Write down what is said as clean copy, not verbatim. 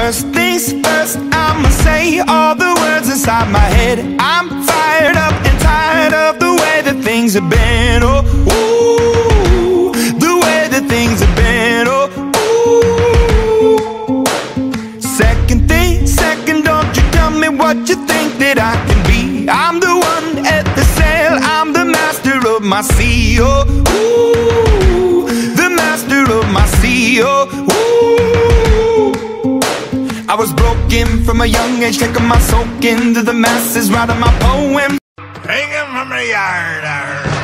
First things first, I'ma say all the words inside my head. I'm fired up and tired of the way that things have been. Oh, ooh, the way that things have been. Oh, ooh. Second thing, second, don't you tell me what you think that I can be. I'm the one at the sail, I'm the master of my sea. Oh, ooh, the master of my sea. Oh, ooh. I was broken from a young age, taking my soak into the masses, writing my poems, hanging from the yard.